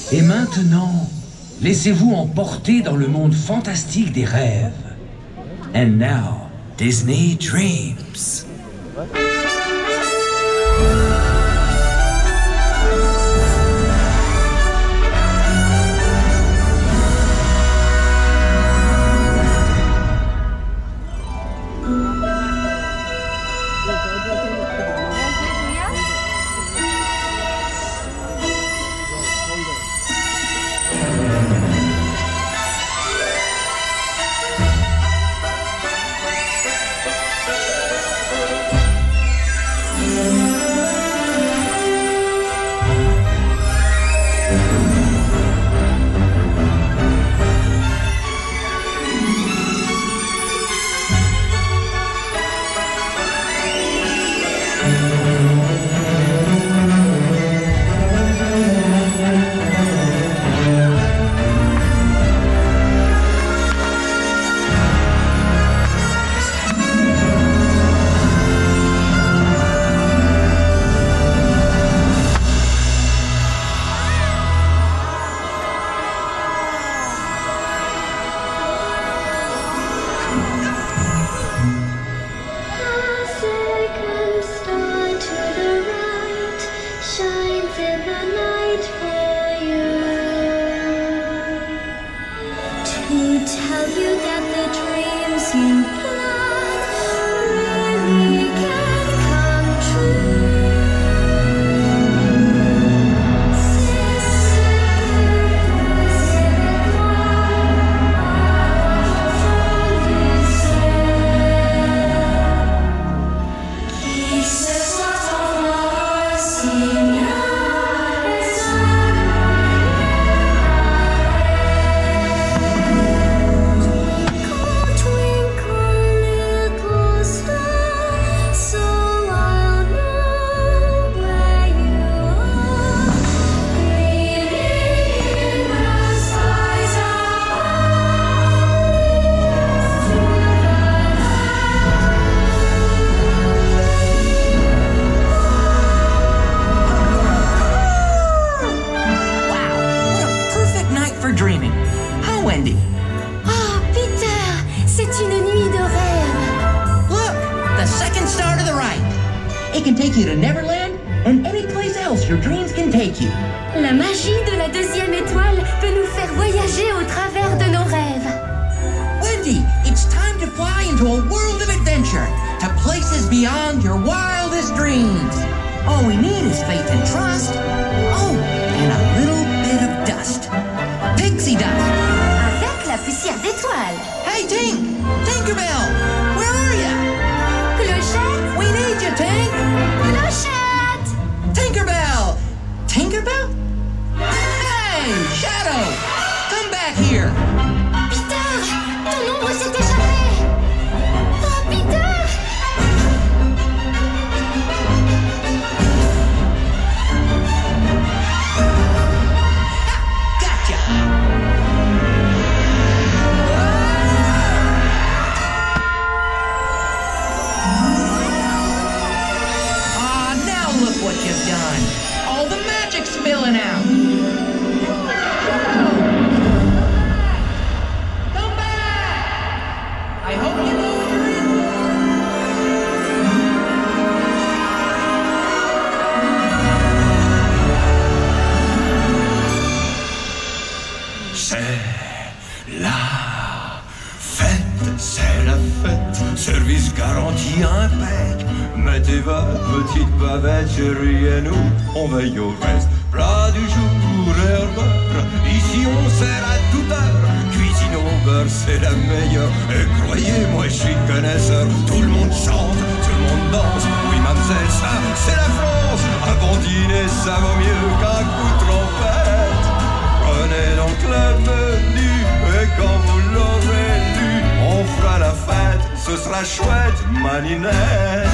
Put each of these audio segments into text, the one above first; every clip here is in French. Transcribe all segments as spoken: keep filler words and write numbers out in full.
Et maintenant, laissez-vous emporter dans le monde fantastique des rêves. And now, Disney Dreams. La magie de la deuxième étoile peut nous faire voyager au travers de nos rêves. Wendy, it's time to fly into a world of adventure, to places beyond your wildest dreams. All we need is faith and trust. Oh, and a little bit of dust. Pixie dust. Avec la poussière d'étoiles. Hey, Tink! Tinkerbell! Where are you? Clochette! We need you, Tink! Clochette! Tinkerbell! Tinkerbell? Hey, Shadow! Come back here! Peter! Ton ombre s'est échappée! Oh, Peter! Ha! Gotcha! Ah, now look what you've done! All the magic's spilling out! Come back! I hope you know what you're in for. C'est la fête, c'est la fête, service garanti impec. Mettez votre petite bavette, chérie, et nous, on veille au reste. Plat du jour, heure d'heure, ici on sert à toute heure. Cuisine au beurre, c'est la meilleure. Et croyez-moi, je suis connaisseur. Tout le monde chante, tout le monde danse. Oui, mademoiselle, ça, c'est la France. Un bon dîner, ça vaut mieux qu'un coup de trompette. Prenez donc le menu, et quand vous l'aurez lu, on fera la fête, ce sera chouette, maninette.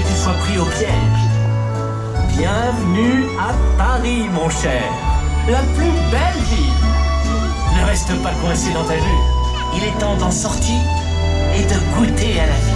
tu sois pris au piège. Bienvenue à Paris, mon cher. La plus belle ville. Ne reste pas coincé dans ta bulle. Il est temps d'en sortir et de goûter à la vie.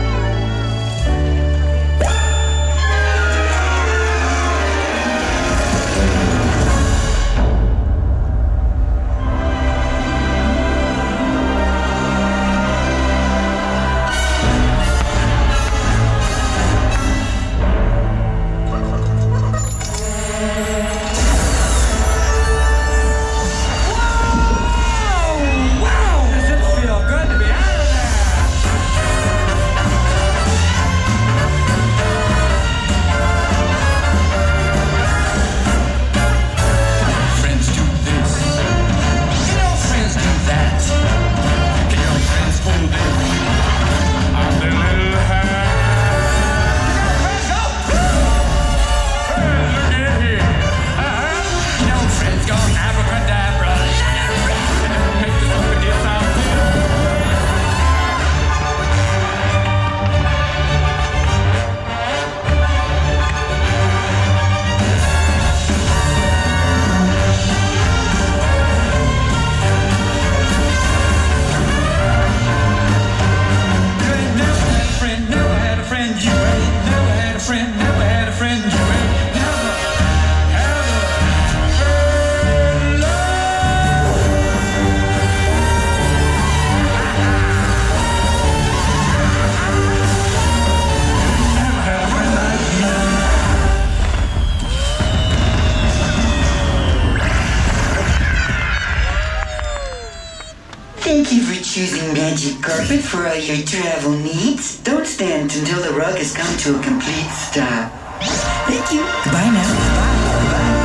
Thank you for choosing Magic Carpet for all your travel needs. Don't stand until the rug has come to a complete stop. Thank you. Goodbye now. Bye. Bye.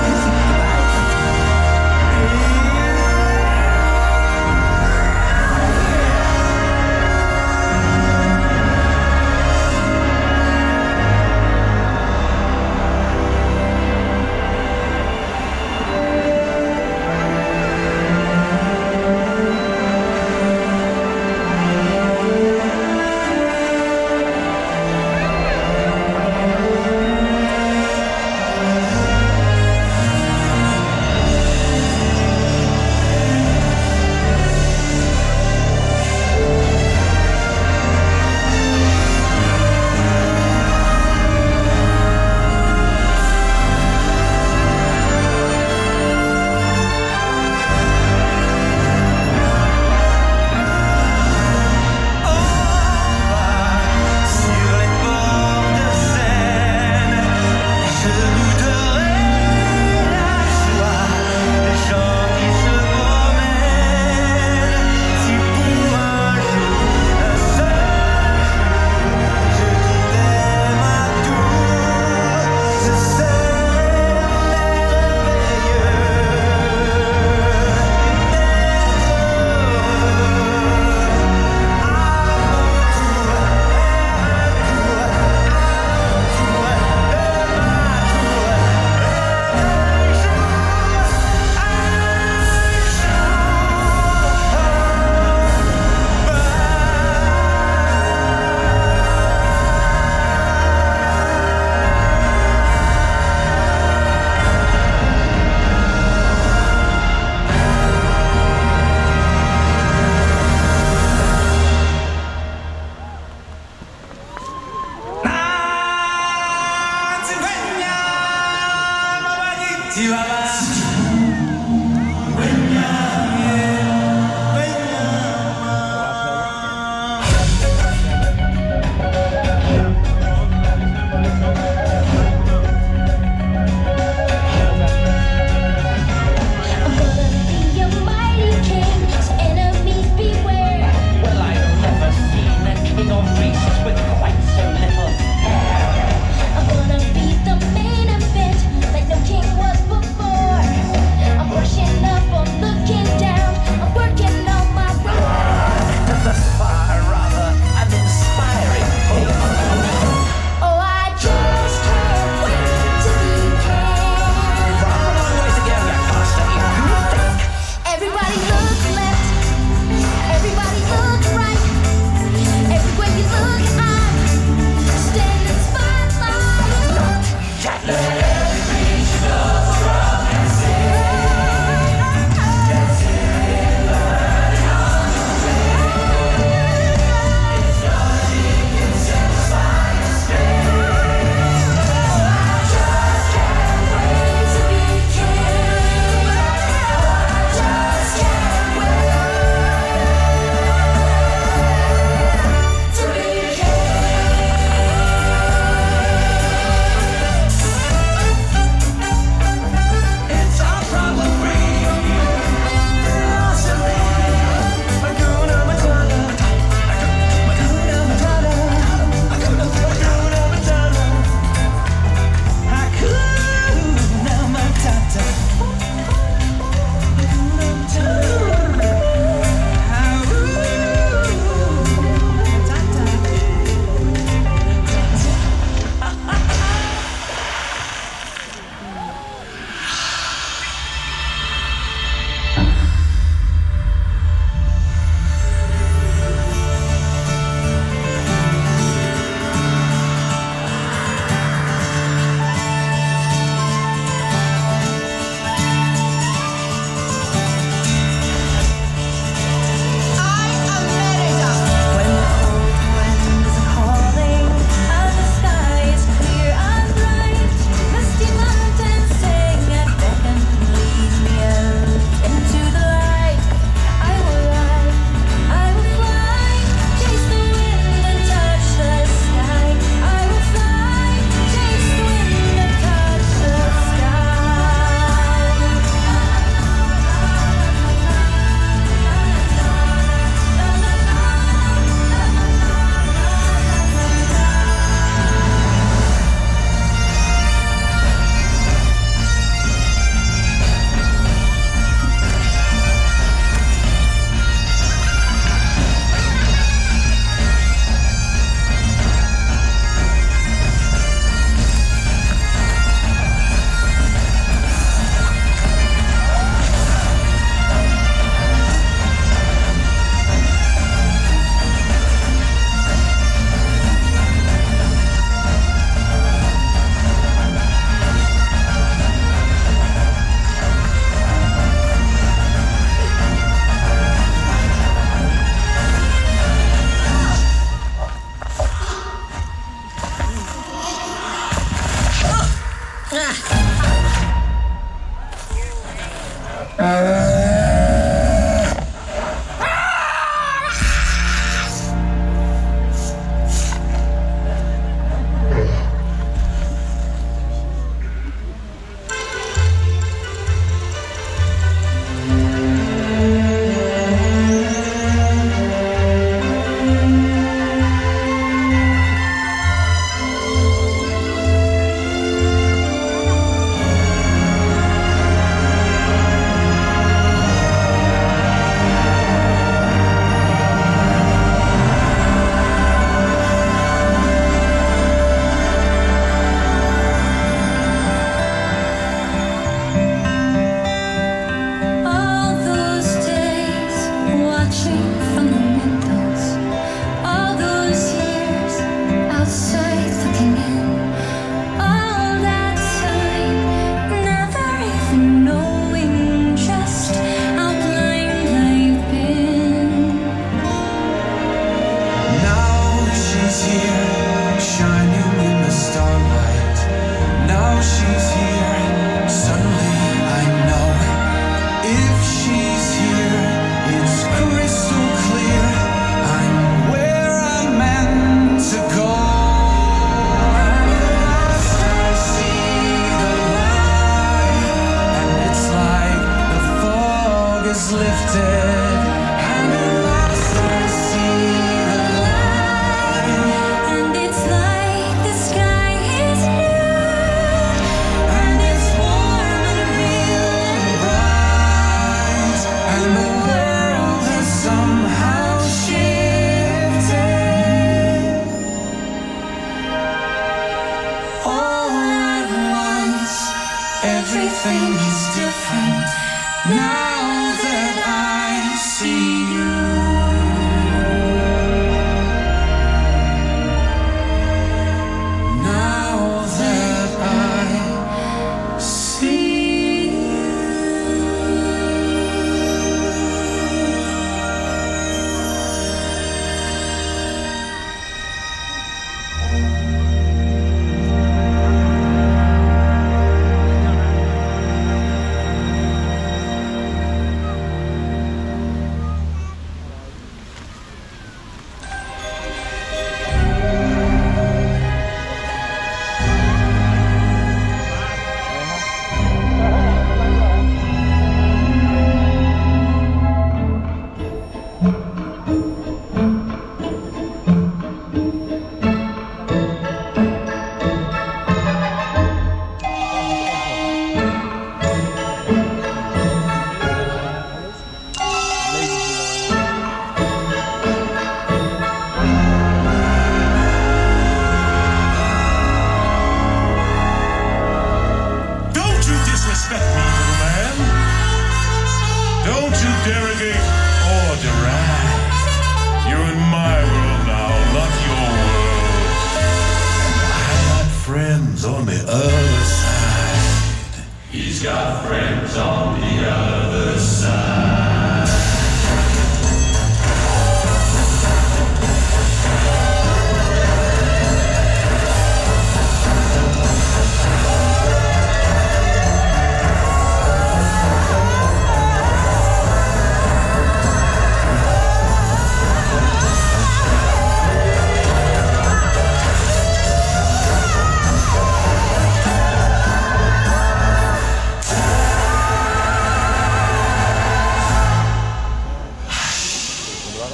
friends on the other side. He's got friends on the other side.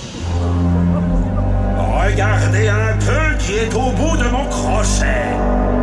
Regardez un peu qui est au bout de mon crochet.